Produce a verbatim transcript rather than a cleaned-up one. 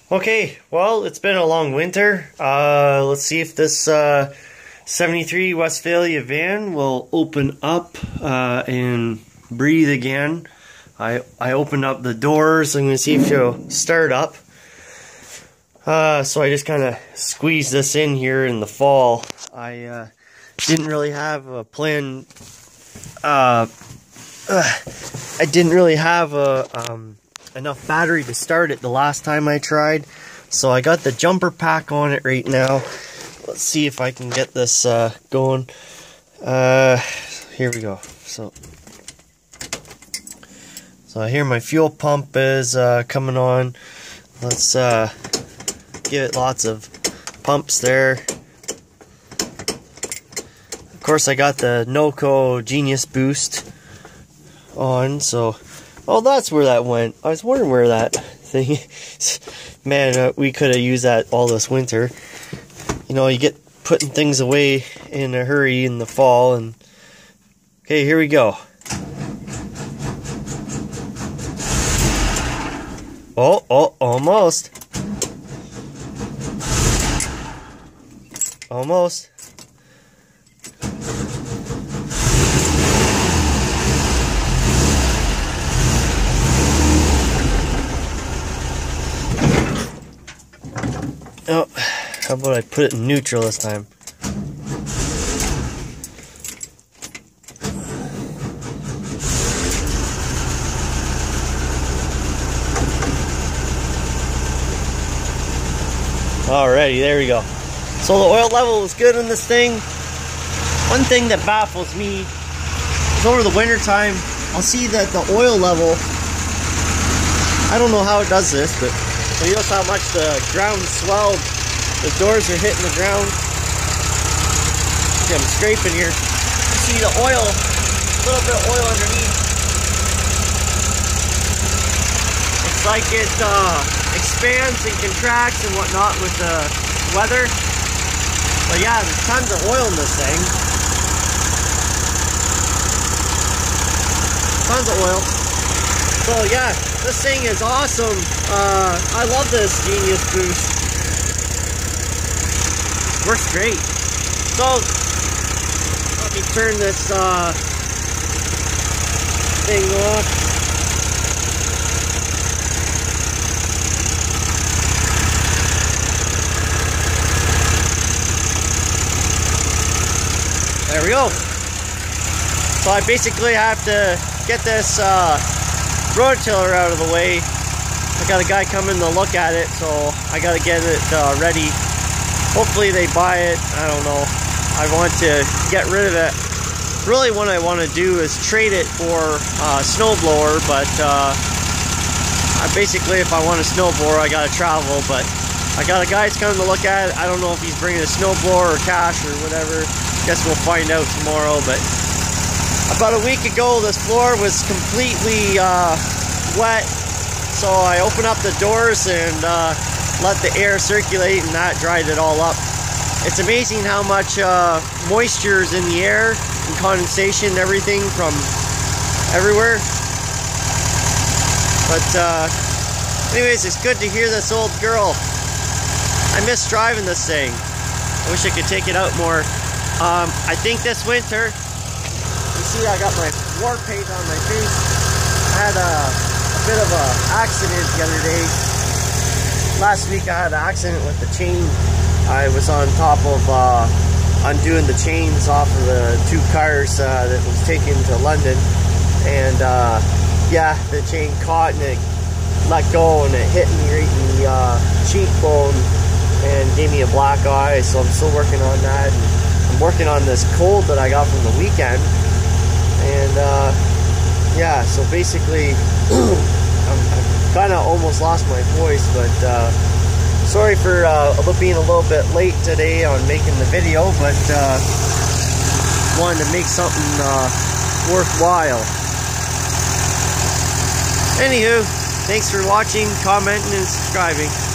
Okay, well, it's been a long winter. Uh, let's see if this uh, seventy-three Westphalia van will open up uh, and breathe again. I I opened up the doors. I'm going to see if she'll start up. Uh, so I just kind of squeezed this in here in the fall. I uh, didn't really have a plan. Uh, uh, I didn't really have a... Um, enough battery to start it the last time I tried, so I got the jumper pack on it right now. Let's see if I can get this uh, going. Uh, here we go. So, so I hear my fuel pump is uh, coming on. Let's uh, give it lots of pumps there. Of course, I got the NOCO Genius Boost on, so. Oh, that's where that went. I was wondering where that thing... Man, uh, we could have used that all this winter. You know, you get putting things away in a hurry in the fall. And okay, here we go. Oh, oh, almost. Almost. Oh, how about I put it in neutral this time? Alrighty, there we go. So the oil level is good in this thing. One thing that baffles me is over the winter time, I'll see that the oil level, I don't know how it does this, but you notice how much the ground swelled. The doors are hitting the ground. See, I'm scraping here. You see the oil, a little bit of oil underneath. It's like it uh, expands and contracts and whatnot with the weather. But yeah, there's tons of oil in this thing. Tons of oil. So yeah, this thing is awesome. Uh, I love this Genius Boost. Works great. So let me turn this uh, thing off. There we go. So I basically have to get this uh, rototiller out of the way. I got a guy coming to look at it, so I got to get it uh, ready. Hopefully they buy it. I don't know. I want to get rid of it. Really what I want to do is trade it for a snowblower, but uh, I basically if I want a snowblower I got to travel, but I got a guy that's coming to look at it. I don't know if he's bringing a snowblower or cash or whatever. Guess we'll find out tomorrow, but about a week ago this floor was completely uh, wet. So I opened up the doors and uh, let the air circulate, and that dried it all up. It's amazing how much uh, moisture is in the air and condensation and everything from everywhere. But uh, anyways, it's good to hear this old girl. I miss driving this thing. I wish I could take it out more. Um, I think this winter, you see I got my war paint on my face. I had a bit of a accident the other day. Last week I had an accident with the chain. I was on top of uh, undoing the chains off of the two cars uh, that was taken to London, and uh, yeah, the chain caught and it let go and it hit me right in the uh, cheekbone and gave me a black eye. So I'm still working on that. And I'm working on this cold that I got from the weekend, and uh, yeah, so basically I'm, I'm kind of almost lost my voice, but uh, sorry for uh, being a little bit late today on making the video, but uh, wanted to make something uh, worthwhile. Anywho, thanks for watching, commenting, and subscribing.